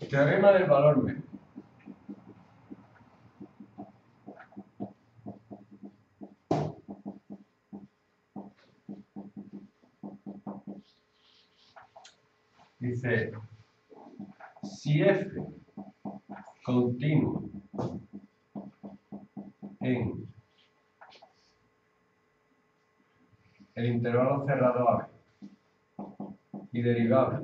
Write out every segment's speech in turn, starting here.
Teorema del valor medio. Dice, si f continuo en el intervalo cerrado AB y derivable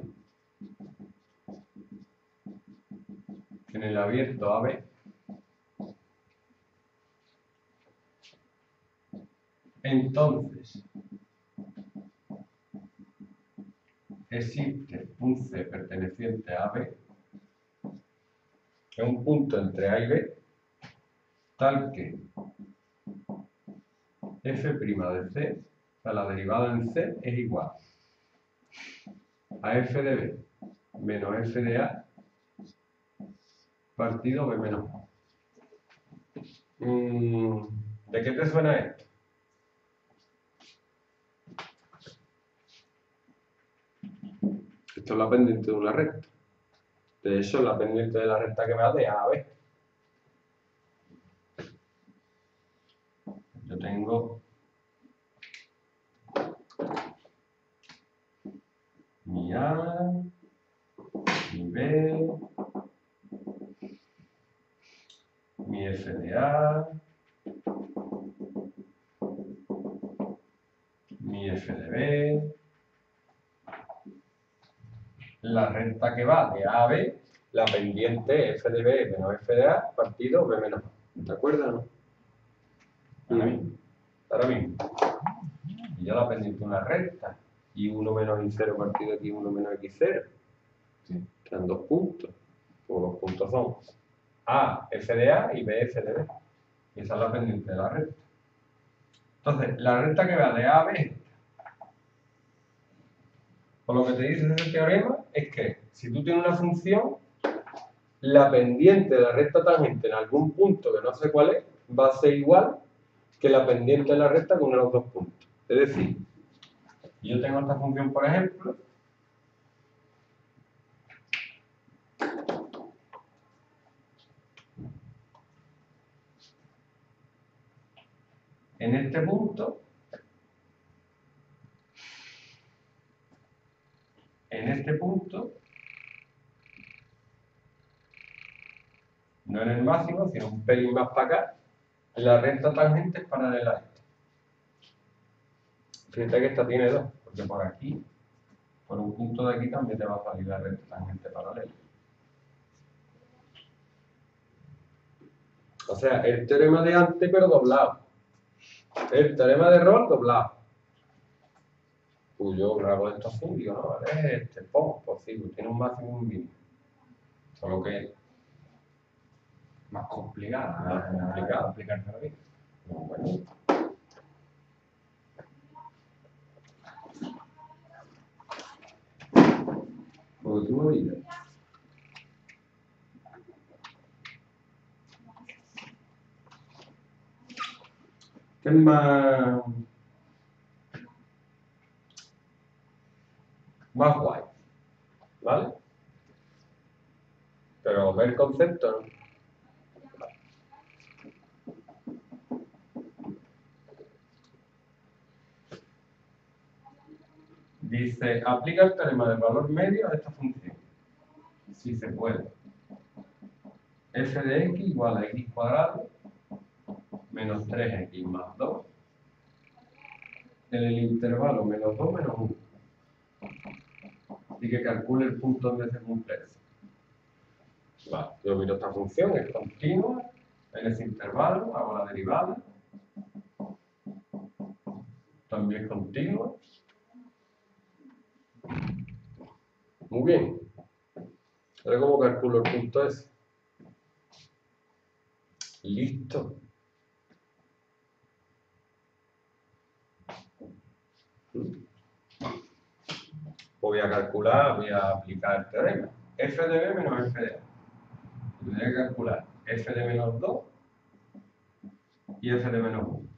en el abierto AB, entonces existe un C perteneciente a AB en un punto entre A y B tal que f' de C, o sea, la derivada en C es igual a f de B menos f de A partido B menos A. ¿De qué te suena esto? Esto es la pendiente de una recta. De hecho, la pendiente de la recta que va de A a B. Yo tengo mi A, mi B, mi f de A, mi f de B, la recta que va de A a B, la pendiente f de B menos f de A partido B menos A. ¿De acuerdo o no? Ahora mismo. Y ya la pendiente una recta. Y 1 menos I0 partido aquí 1 menos X0. Sí. Quedan dos puntos. Pues los puntos son A, f de A y B, f de B. Y esa es la pendiente de la recta. Entonces, la recta que va de A a B, por lo que te dice ese teorema, es que si tú tienes una función, la pendiente de la recta tangente en algún punto que no sé cuál es, va a ser igual que la pendiente de la recta con uno de los dos puntos. Es decir, yo tengo esta función, por ejemplo, en este punto, no en el máximo, sino un pelín más para acá, la recta tangente es paralela a esta. Fíjate que esta tiene dos, porque por aquí, por un punto de aquí también te va a salir la recta tangente paralela. O sea, el teorema de antes, pero doblado. El teorema de Rolle doblado. Pues yo grabo esto así, digo, no, vale, pues sí, pues tiene un máximo y un mínimo. Solo que más complicada. Más complicado. Aplicarse a la vida. Bueno. Porque tú me digas. ¿Qué es más guay? ¿Vale? Pero ver el concepto, ¿no? Dice, aplica el teorema del valor medio a esta función. Si se puede. F de x igual a x cuadrado menos 3x más 2 en el intervalo menos 2 menos 1. Y que calcule el punto donde se cumple eso. Vale, yo miro esta función, es continua en ese intervalo, hago la derivada. También es continua. Muy bien. Ahora, ¿cómo calculo el punto ese? Listo. Voy a calcular, voy a aplicar el teorema. F de B menos F de A. Voy a calcular F de menos 2 y F de menos 1.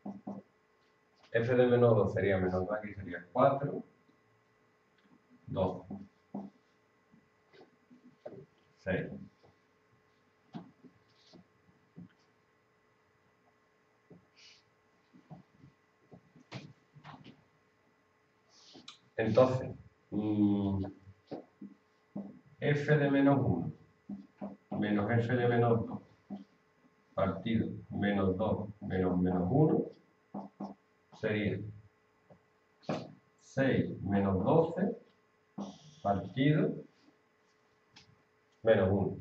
F de menos 2 sería menos 2, aquí sería 4, 2. 6. Entonces, f de menos 1 menos f de menos 2 partido menos 2 menos 1 sería 6 menos 12 partido menos 1.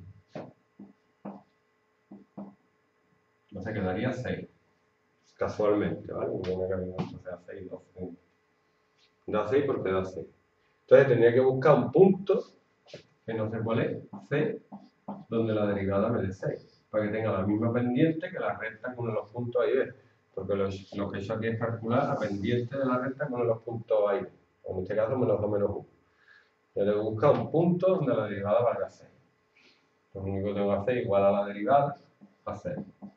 Entonces quedaría 6. Casualmente, ¿vale? No tiene que haber o sea 6, 12, 1. Da 6 porque da 6. Entonces tendría que buscar un punto, que no sé cuál es, C, donde la derivada me dé 6, para que tenga la misma pendiente que la recta con los puntos A y B. Porque lo que he hecho aquí es calcular la pendiente de la recta con los puntos A y B. En este caso, menos 2, menos 1. Yo tengo que buscar un punto donde la derivada valga 6. Lo único que tengo que hacer es igual a la derivada a 6.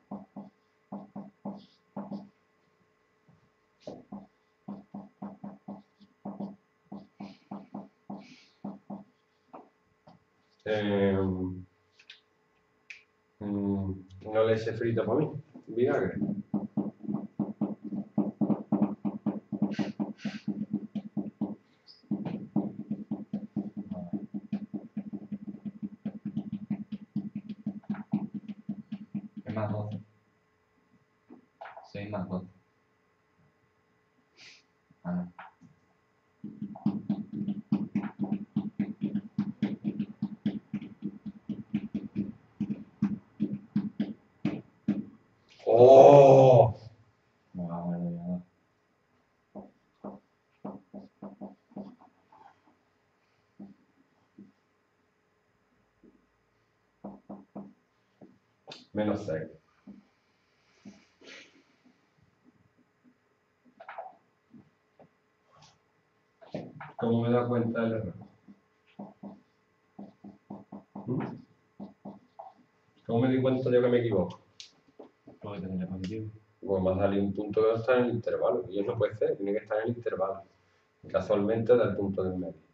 Una leche frita para mí, vinagre. Es más 12. 6 más 12. Ah, no. ¡Oh! Me va a poner ya. Menos 6. ¿Cómo me da cuenta del error? ¿Cómo me di cuenta yo que me equivoco? Puede tener positivo. Pues me ha salido un punto que no está en el intervalo. Y eso puede ser, tiene que estar en el intervalo. Casualmente da el punto del medio.